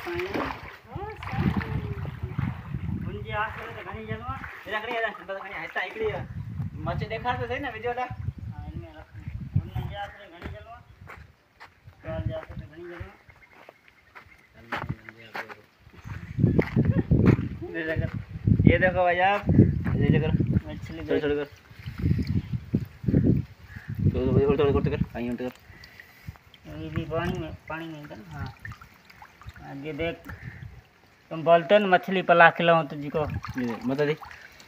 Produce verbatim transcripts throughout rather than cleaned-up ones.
मुंहिंजी आस ते घणी जलवा एड़ा घणी एड़ा बस घणी हस्ता हिकड़ी मच देखा तो सही ना वीडियो ला हां इनमें रख मुंहिंजी आस ते घणी जलवा काल जी आस ते घणी जलवा ये देखो ये देखो भाई आप ये देखो मछली छोड़ छोड़ कर तो थोड़ी थोड़ी करते कर कहीं उल्टे कर ये भी पानी में पानी में कर हाँ आगे देख तुम बोलते हो मछली पला खिलाऊं तुझको मत दे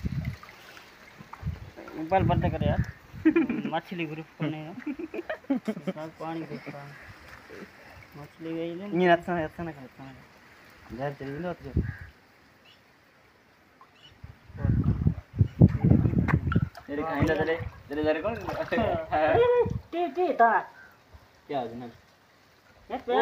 ऊपर पता कर यार मछली ग्रुप करने का सब पानी देख रहा मछली गई ले ये अच्छा है अच्छा ना कर अच्छा ना घर चली लो तो तेरे कहीं ना तेरे तेरे घर कौन टी टी ता क्या है ना ये पे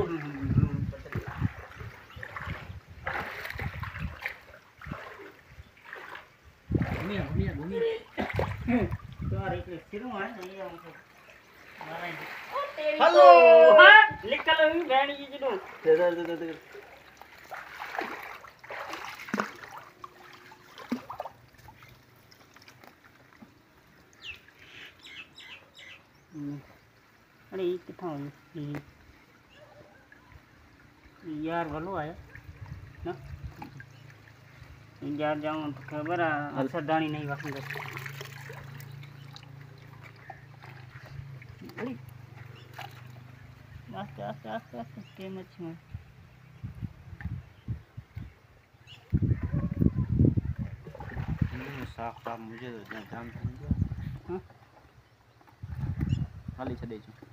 घूमी घूमी घूमी तो अरे के सिरू है ये हमको मारा हेलो हां निकल भी बैठ जी जू दे दे दे दे अरे ये कितना हो यार भलो आया ना यार जाऊँ तो खबर है सरदानी नहीं वापस आस्ते आस्ते आस्ते आस्ते के मच्छी में साफ साफ मुझे तो जान था हाँ खाली चले